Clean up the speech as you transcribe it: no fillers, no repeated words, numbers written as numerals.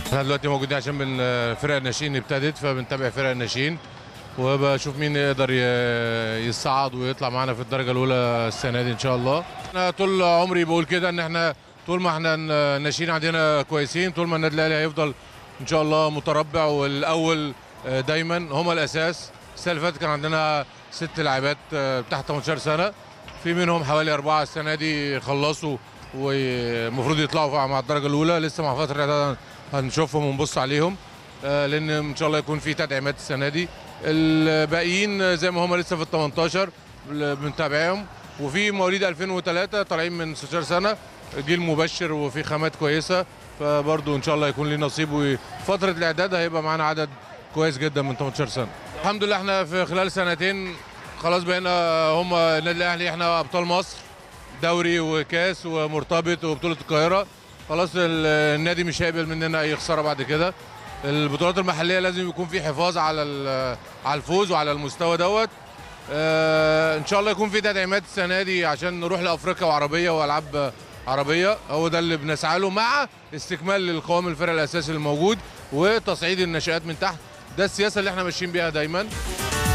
احنا دلوقتي موجودين عشان من فرق الناشئين ابتدت، فبنتابع فرق الناشئين وبشوف مين يقدر يصعد ويطلع معانا في الدرجه الاولى السنه دي ان شاء الله. انا طول عمري بقول كده ان احنا طول ما احنا الناشئين عندنا كويسين، طول ما النادي الاهلي هيفضل ان شاء الله متربع والاول دايما. هما الاساس. السنه اللي فاتت كان عندنا 6 لاعبات تحت 18 سنه، في منهم حوالي 4 السنه دي خلصوا والمفروض يطلعوا مع الدرجه الاولى. لسه مع فتره الاعداد هنشوفهم ونبص عليهم، لان ان شاء الله يكون في تدعيمات السنه دي. الباقيين زي ما هم لسه في ال 18 بنتابعهم، وفي مواليد 2003 طالعين من 16 سنه، جيل مبشر وفي خامات كويسه، فبرضه ان شاء الله يكون لي نصيب، وفتره الاعداد هيبقى معانا عدد كويس جدا من 18 سنه. الحمد لله احنا في خلال سنتين خلاص بقينا هم النادي الاهلي، احنا ابطال مصر دوري وكاس ومرتبط وبطوله القاهره. خلاص النادي مش هيقبل مننا اي خساره بعد كده. البطولات المحليه لازم يكون في حفاظ على الفوز وعلى المستوى دوت. ان شاء الله يكون في تدعيمات السنه دي عشان نروح لافريقيا وعربيه والعاب عربيه، هو ده اللي بنسعى له، مع استكمال للقوام الفرق الاساسي الموجود وتصعيد الناشئات من تحت. ده السياسه اللي احنا ماشيين بيها دايما.